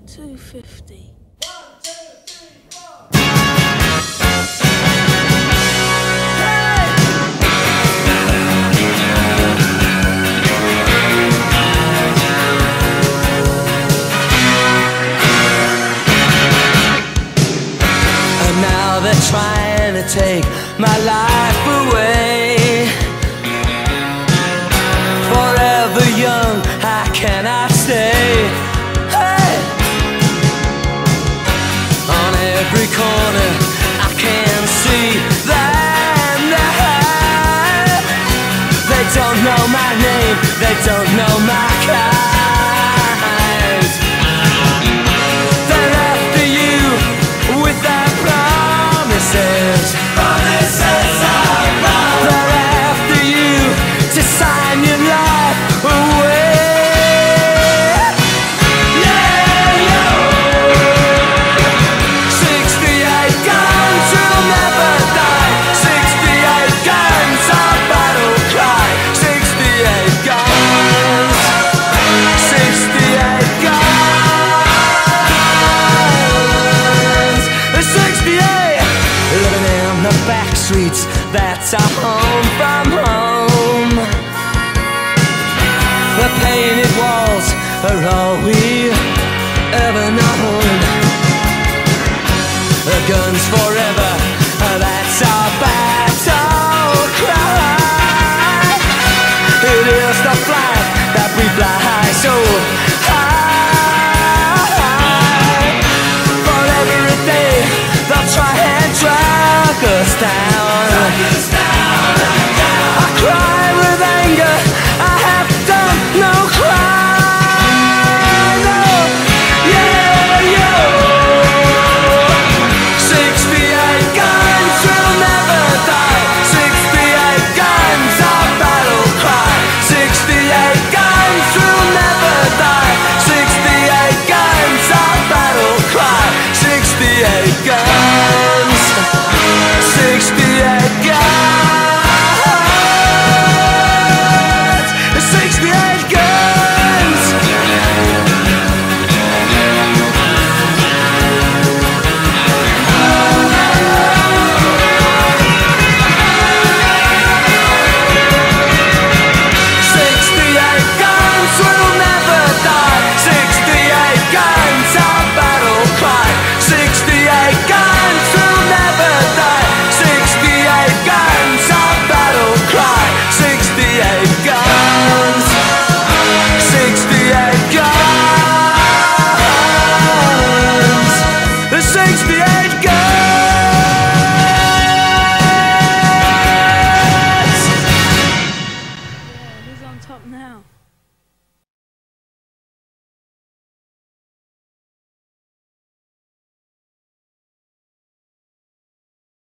250. Now they're trying to take my life away. Forever young, I cannot stay. Hey! On every corner I can see them there. They don't know my name, they don't know my kind. They're after you with their promises are wrong. They're after you to sign your life away. Yeah, yeah. 68 guns will never die. 68 guns, our battle cry. 68 guns. 68 guns. 68. Living in the back streets, that's our home from home. The painted walls are all we ever known. The guns forever, that's our battle cry. It is the